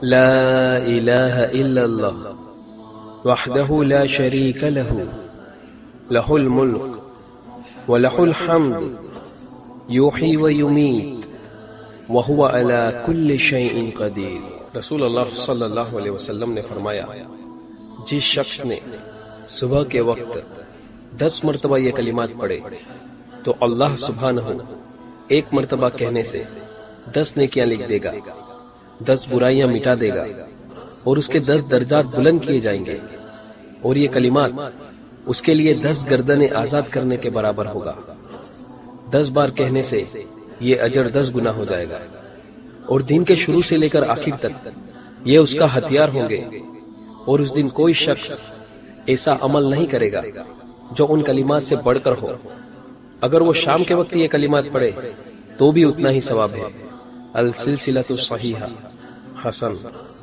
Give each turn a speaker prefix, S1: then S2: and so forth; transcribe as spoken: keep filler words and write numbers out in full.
S1: لا إله إلا الله وحده لا شريك له له الملك وله الحمد يحيي ويميت وهو على كل شيء قدير۔ رسول اللہ صلی اللہ علیہ وسلم نے فرمایا، جس شخص نے صبح کے وقت دس مرتبہ یہ کلمات پڑھے تو اللہ سبحانہ ایک مرتبہ کہنے سے دس نیکیاں لکھ دے گا، دس برائیاں مٹا دے گا، اور اس کے دس درجات بلند کیے جائیں گے، اور یہ کلمات اس کے لیے دس گردنیں آزاد کرنے کے برابر ہوگا۔ دس بار کہنے سے یہ اجر دس گنا ہو جائے گا، اور دین کے شروع سے لے کر آخر تک یہ اس کا ہتھیار ہوں گے، اور اس دن کوئی شخص ایسا عمل نہیں کرے گا جو ان کلمات سے بڑھ کر ہو۔ اگر وہ شام کے وقت یہ کلمات پڑھے تو بھی اتنا ہی ثواب ہے۔ السلسلۃ الصحیحہ حسن۔